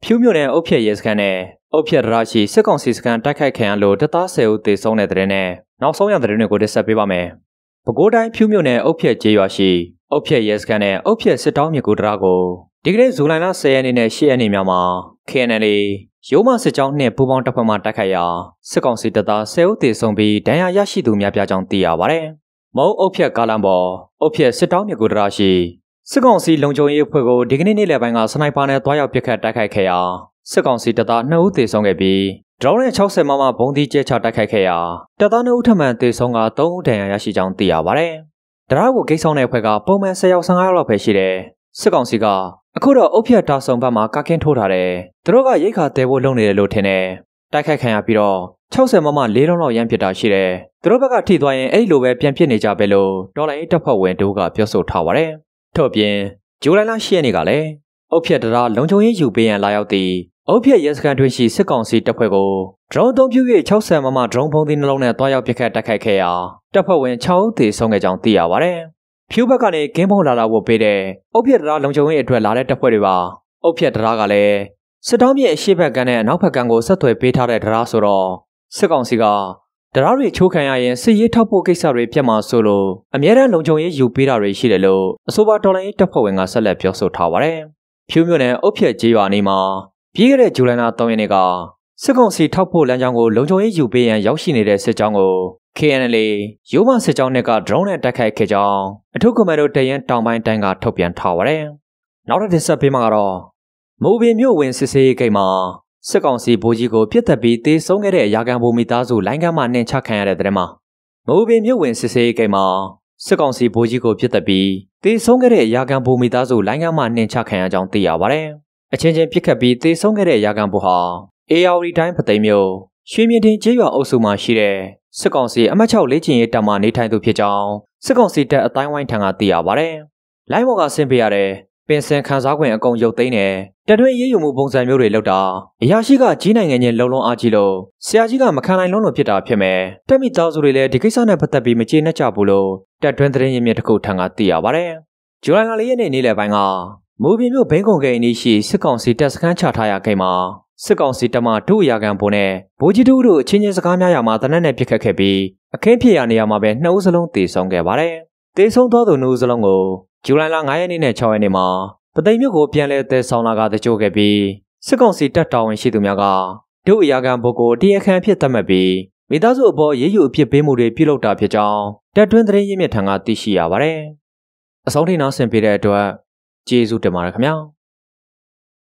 ဖြူးမြို့နယ်အုတ်ဖြက်ရဲစခန်းနဲ့အုတ်ဖြက်တရရှိစစ်ကောင်စီစခန်းတိုက်ခိုက်ခံရလို့တပ်သား10ဦးသေဆုံးတဲ့တဲ့နဲ့နောက်ဆုံးရတဲ့တွေကိုတင်ဆက်ပေးပါမယ်။ပဲခူးတိုင်းဖြူးမြို့နယ်အုတ်ဖြက်ကျေးရွာရှိအုတ်ဖြက်ရဲစခန်းနဲ့အုတ်ဖြက်စစ်တောင်းမြစ်ကူတရကိုဒီကနေ့ဇူလိုင်လ10ရက်နေ့နဲ့10ရက်နေ့များမှာ KNL ရိုးမစစ်ကြောင်းနှင့်ပူးပေါင်းတပ်ဖွဲ့မှတိုက်ခိုက်ရာစစ်ကောင်စီတပ်သား10ဦးသေဆုံးပြီးဒဏ်ရာရရှိသူများပြားကြောင်းသိရပါတယ်။မုံအုတ်ဖြက်ကားလမ်းပေါ်အုတ်ဖြက်စစ်တောင်းမြစ်ကူတရရှိစစ်ကောင်စီလုံခြုံရေးအဖွဲ့ကိုဒီကနေ့နေ့လယ်ပိုင်းကစနိုက်ပါနဲ့တွားရောက်ပစ်ခတ်တိုက်ခိုက်ခဲ့ရာစစ်ကောင်စီတပ်သား2ဦးသေဆုံးခဲ့ပြီးဒရုန်းနဲ့60မမဘုံသီးကျဲချတိုက်ခိုက်ခဲ့ရာတပ်သား2ဦးထပ်မံသေဆုံးက3ဦးဒဏ်ရာရရှိကြောင်းသိရပါတယ်။တရားကိုဂိတ်ဆောင်တဲ့အဖွဲ့ကပုံမှန်10ယောက်15ယောက်လောက်ပဲရှိတယ်။စစ်ကောင်စီကအခုတော့အုတ်ဖြက်တာဆုံဘက်မှာကာကင်းထိုးထားတယ်။သူတို့ကရိတ်ခါတဲဖို့လုပ်နေတယ်လို့ထင်တယ်။တိုက်ခိုက်ခံရပြီးတော့60မမ4လုံးလောက်ရမ်းပစ်တာရှိတယ်။သူတို့ဘက်ကထိသွားရင်အဲ့လိုပဲပြန်ပစ်နေကြပဲလို့တော်လိုင်းတပ်ဖွဲ့ဝင်တို့ကပြောဆိုထားပါတယ်။ထို့ပြင်ဇူလိုင်လ10ရက်နေ့ကလည်းအုတ်ဖြက်တရားလုံခြုံရေးယူပေးရန်လာရောက်သည့်အုတ်ဖြက်ရဲစခန်းတွင်ရှိစစ်ကောင်စီတပ်ဖွဲ့ကိုဒရုန်းအသုံးပြု၍60မမဒရုန်းဖုံးသီးနှလုံးနဲ့တွားရောက်ပစ်ခတ်တိုက်ခိုက်ခဲ့ရာတပ်ဖွဲ့ဝင်6ဦးသေဆုံးခဲ့ကြောင်းသိရပါတယ်။ဖြူဘက်ကနေကင်းဖုံးလာဝတ်ပေးတဲ့အုတ်ဖြက်တရားလုံခြုံရေးအတွက်လာတဲ့တပ်ဖွဲ့တွေပါအုတ်ဖြက်တရားကလည်းစစ်တောင်းမြစ်အရှေ့ဘက်ကနဲ့အနောက်ဘက်ကကိုဆက်သွယ်ပေးထားတဲ့တရားဆိုတော့စစ်ကောင်စီကတရားတွေချိုးခံရရင်စစ်ရေးထောက်ပို့ကိစ္စတွေပြတ်မှာဆိုလို့အမြဲတမ်းလုံခြုံရေးယူပေးတာတွေရှိတယ်လို့အဆိုပါတော်လိုင်းတပ်ဖွဲ့ဝင်ကဆက်လက်ပြောဆိုထားပါတယ်။ဖြူမြို့နယ်အုတ်ဖြက်ကျေးရွာနေမှာပြီးခဲ့တဲ့ဇူလိုင်လ3ရက်နေ့ကစစ်ကောင်စီထောက်ပို့လမ်းကြောင်းကိုလုံခြုံရေးယူပေးရန်ရောက်ရှိနေတဲ့စစ်ကြောင်းကို KNL ရိုးမစစ်ကြောင်းတွေကဒရုန်းနဲ့တိုက်ခိုက်ခဲ့ကြောင်းအထူးကွန်မန်ဒိုတရင်တောင်ပိုင်းတိုင်းကထုတ်ပြန်ထားပါတယ်။နောက်တစ်ဆက်ပေးမှာကတော့မိုးပင်မြို့ဝင်စစ်ဆေးရေးဂိတ်မှာစစ်ကောင်စီဗိုလ်ကြီးကိုပြစ်တက်ပြီးတေဆုံးခဲ့တဲ့ရာခံဗိုလ်မိသားစုလိုင်းကမ်းမှနှင်ချခံရတဲ့တဲ့မှာမိုးပင်မြို့ဝင်စစ်ဆေးရေးဂိတ်မှာစစ်ကောင်စီဗိုလ်ကြီးကိုပြစ်တက်ပြီးတေဆုံးခဲ့တဲ့ရာခံဗိုလ်မိသားစုလိုင်းကမ်းမှနှင်ချခံရကြောင်းသိရပါတယ်။အချင်းချင်းပြစ်ခတ်ပြီးတေဆုံးခဲ့တဲ့ရာခံဗိုလ်ဟာARတိုင်းပသိမ်မြို့ရွှေမြင့်တင်ကျေးရွာအုပ်စုမှာရှိတဲ့စစ်ကောင်စီအမှတ်6လေ့ကျင့်ရေးတပ်မှနေထိုင်သူဖြစ်ကြောင်းစစ်ကောင်စီတပ်အတိုင်းဝိုင်းထံကသိရပါတယ်။လိုင်းဘော်ကဆင်းပေးရတဲ့ပင်စင်ခန်းစားခွင့်အကုန်ရုပ်သိမ်းတယ်တပ်တွင်းရေးယူမှုပုံစံမျိုးတွေလုပ်တာအရာရှိကကြီးနိုင်ငံချင်းလုံလုံအားကြီးလို့ဆရာကြီးကမခံနိုင်လုံးလို့ဖြစ်တာဖြစ်မယ်တက်မိသားစုတွေလည်းဒီကိစ္စနဲ့ပတ်သက်ပြီးမကျေနပ်ကြဘူးလို့တပ်တွင်းသတင်းရင်းမြစ်တစ်ခုထံကသိရပါတယ်။ဇူလိုင်လ4ရက်နေ့နေ့လယ်ပိုင်းကမိုးပြင်းမြို့ဘိန်းကုံဂိတ်အနီးရှိစစ်ကောင်စီတပ်စခန်းချထားရာဂိတ်မှာစစ်ကောင်စီတပ်မှဒုအရာခံဗိုလ်နဲ့ဗိုလ်ကြီးတို့အချင်းချင်းစကားများရာမှာတနက်နဲ့ပစ်ခတ်ခဲ့ပြီးအခင်းဖြစ်ရာနေရာမှာပဲ2ဦးစလုံးသေဆုံးခဲ့ပါတယ်။သေဆုံးသောသူ2ဦးစလုံးကိုဇူလိုင်လ9ရက်နေ့နဲ့6ရက်နေ့မှာပသိမ်မြို့ကိုပြန်လည်သယ်ဆောင်လာကတကြိုခဲ့ပြီးစစ်ကောင်စီတပ်တာဝန်ရှိသူများကဒုအရာခံဗိုလ်ကိုတရားခံဖြစ်သတ်မှတ်ပြီးမိသားစုအပေါ်ရေးယူအဖြစ်ပေးမှုတွေပြုလုပ်တာဖြစ်ကြောင်းတပ်တွင်းသတင်းရင်းမြစ်ထံကသိရှိရပါတယ်။အဆုံးထိနောက်ဆင်ပေးတဲ့အတွက်ကျေးဇူးတင်ပါတယ်ခင်ဗျာ။